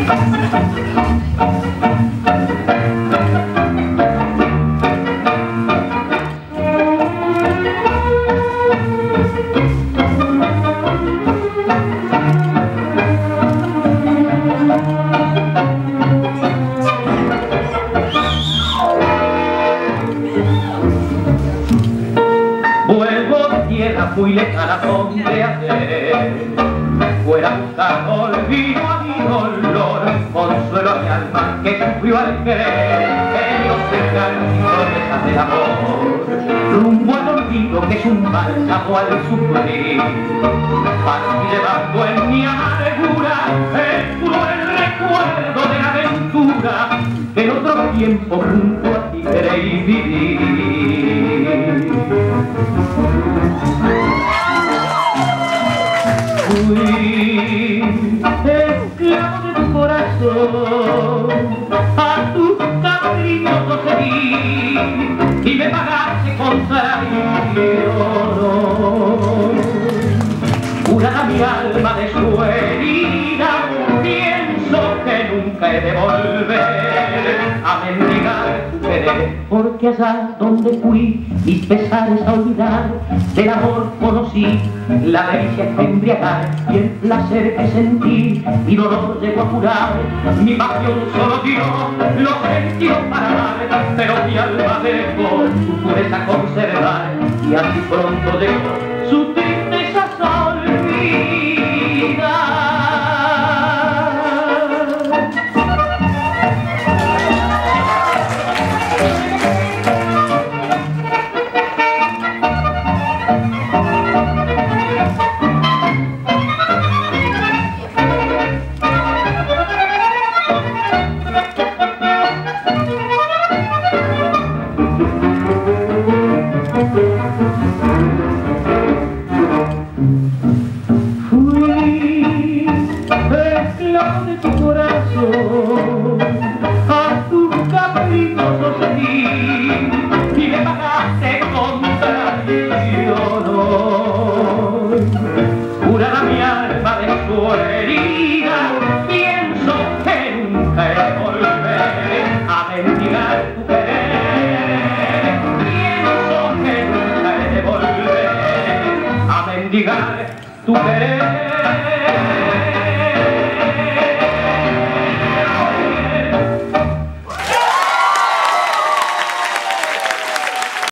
Muy lejana donde ayer fuera a buscar olvido a mi dolor, consuelo a mi alma que sufrió al querer en los cercanos y promesas del amor, rumbo al olvido que es un bálsamo al sufrir, partí llevando en mi amargura el cruel recuerdo de la aventura que en otro tiempo junto a ti creí vivir. Fui esclavo de tu corazón, a tu capricho seguí y me pagaste con traición. Curada mi alma de su herida, pienso que nunca he de volver a mendigar tu querer, porque allá donde fui mis pesares a olvidar, del amor conocí la delicia que embriagar y el placer que sentí, mi dolor llegó a curar, mi pasión solo dio los sentidos para dar, pero mi alma dejó su pureza conservar y así pronto dejó su tristeza olvidar. Fui esclavo de tu corazón, a tu capricho seguí y me pagaste con traición. Curada mi alma de su herida, pienso que nunca he de volver a mendigar tu querer, pienso que nunca he de volver a mendigar tu querer.